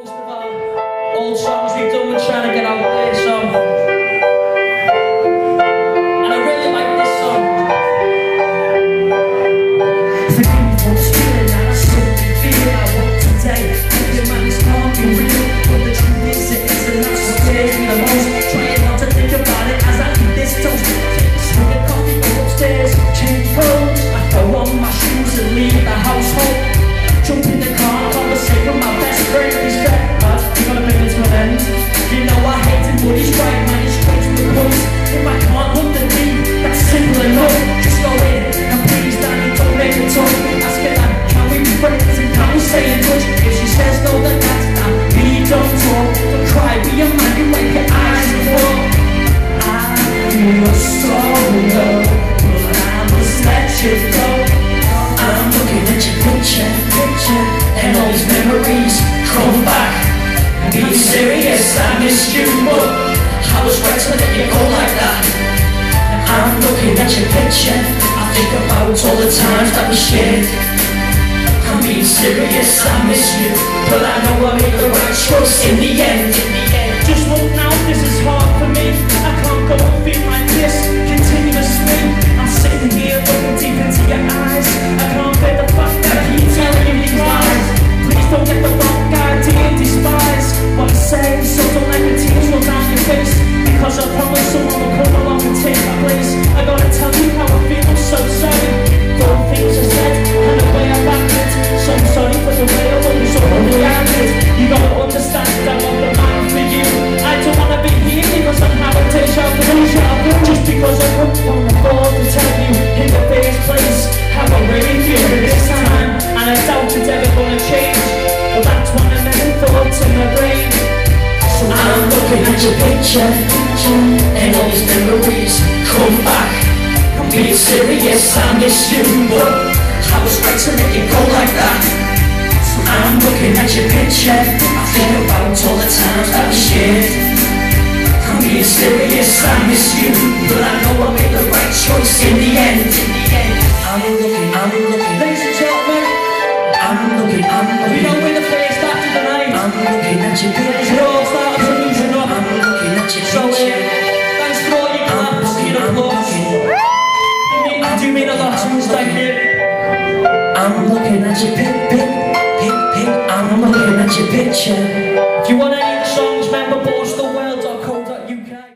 most of our old songs we've done, we're trying to get out there, so. And I really like this song. The default's feeling and I simply feel I want today. Thinking man it's not be real, but the truth is it is, and that's what scares me the most. Trying not to think about it as I eat this toast. Take a sip of coffee, go upstairs, change clothes. I throw on my shoes and leave the household. Jump in the car, conversate with my best friend. He said, "Lad, you gotta bring it to an end. You know I hate it, but he's right, man, he's straight to the point. If I can't underneath, that's simple enough. Just go in and please, Danny, don't make me talk. Ask her that, can we be friends and can we stay in touch? If she says no, then that's that. We don't talk, don't cry, be a man, you make your eyes fall. I feel so low, but I must let you go. I'm looking at your picture, and all these memories come back. Be serious, I missed you, but I was right to let you go like that. I'm looking at your picture, I think about all the times that we shared. I'm being serious, I miss you, but I know I made the right choice in the end. Just look now, this is hard for me. I can't go on being like this continuously. I'm sitting here looking deep into your eyes. I can't bear the fact that I keep telling you these lies. Please don't get the wrong idea and despise what I say, so don't let the tears roll down your face. Because I promise someone will come along and take my place. I gotta tell you how I feel, I'm so sorry for the things I said and the way I acted. So I'm sorry for the way I was overreacted. You gotta understand that I'm the man for you. I don't wanna be here because I'm having deja vu. Just because I couldn't from the floor to tell you in the first place how I really feel this time. And I doubt it's ever gonna change, but that's one of many thoughts in my brain. So I'm looking at your picture, and all these memories come back. I'm being serious, I miss you, but I was right to let you go like that. So I'm looking at your picture, I think about all the times that we shared. I'm being serious, I miss you, but I know I made the right choice in the end. I'm looking, ladies and gentlemen, I'm looking. We know we're the first after the night. I'm looking at your picture. We're all starting to loosen up. I'm looking at your picture. So thanks for all your claps, your applause. You do mean a lot to us, thank you. I'm looking at your pic. I'm looking at your picture. If you want any of the songs, remember Borstal Way.